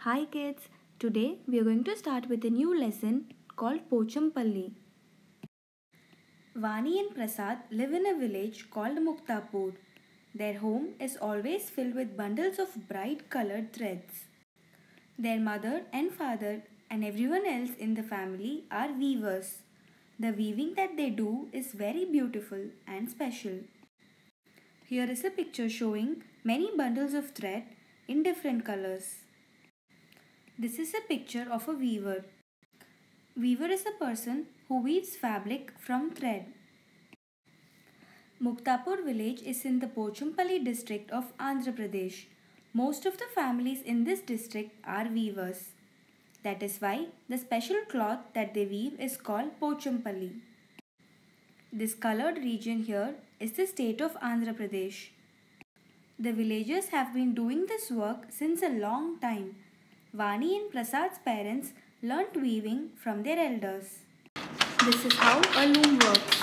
Hi kids, today we are going to start with a new lesson called Pochampalli. Vani and Prasad live in a village called Muktapur. Their home is always filled with bundles of bright colored threads. Their mother and father and everyone else in the family are weavers. The weaving that they do is very beautiful and special. Here is a picture showing many bundles of thread in different colors. This is a picture of a weaver. Weaver is a person who weaves fabric from thread. Muktapur village is in the Pochampalli district of Andhra Pradesh. Most of the families in this district are weavers. That is why the special cloth that they weave is called Pochampalli. This colored region here is the state of Andhra Pradesh. The villagers have been doing this work since a long time. Vani and Prasad's parents learnt weaving from their elders. This is how a loom works.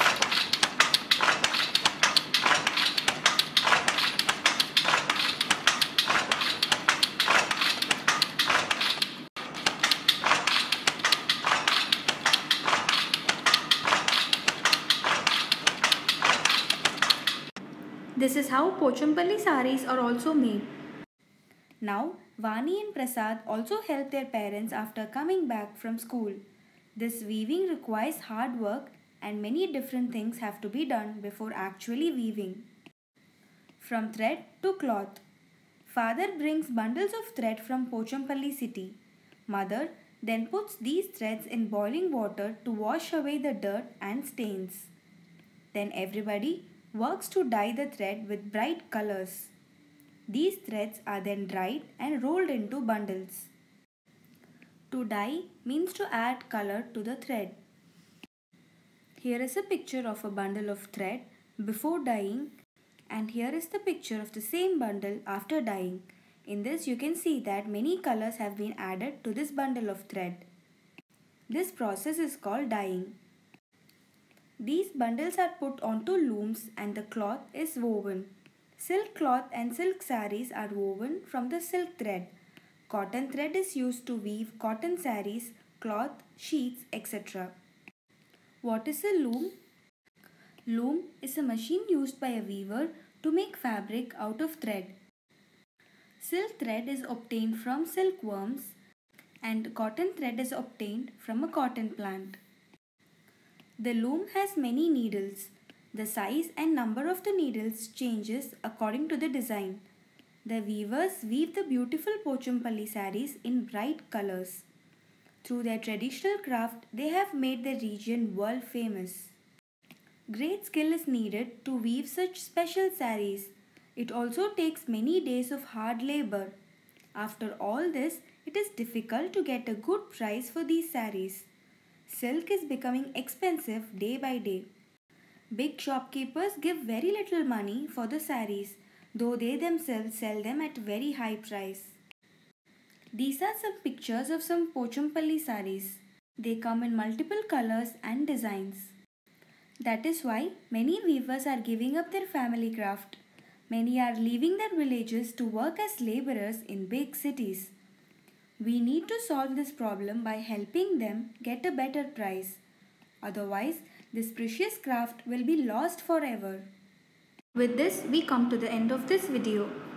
This is how Pochampalli saris are also made. Now, Vani and Prasad also help their parents after coming back from school. This weaving requires hard work and many different things have to be done before actually weaving. From thread to cloth. Father brings bundles of thread from Pochampalli city. Mother then puts these threads in boiling water to wash away the dirt and stains. Then everybody works to dye the thread with bright colors. These threads are then dried and rolled into bundles. To dye means to add color to the thread. Here is a picture of a bundle of thread before dyeing, and here is the picture of the same bundle after dyeing. In this you can see that many colors have been added to this bundle of thread. This process is called dyeing. These bundles are put onto looms and the cloth is woven. Silk cloth and silk saris are woven from the silk thread. Cotton thread is used to weave cotton saris, cloth, sheets, etc. What is a loom? Loom is a machine used by a weaver to make fabric out of thread. Silk thread is obtained from silkworms and cotton thread is obtained from a cotton plant. The loom has many needles. The size and number of the needles changes according to the design. The weavers weave the beautiful Pochampalli saris in bright colors. Through their traditional craft, they have made their region world famous. Great skill is needed to weave such special saris. It also takes many days of hard labor. After all this, it is difficult to get a good price for these saris. Silk is becoming expensive day by day. Big shopkeepers give very little money for the saris, though they themselves sell them at very high price. These are some pictures of some Pochampalli saris. They come in multiple colors and designs. That is why many weavers are giving up their family craft. Many are leaving their villages to work as laborers in big cities. We need to solve this problem by helping them get a better price. Otherwise, this precious craft will be lost forever. With this, we come to the end of this video.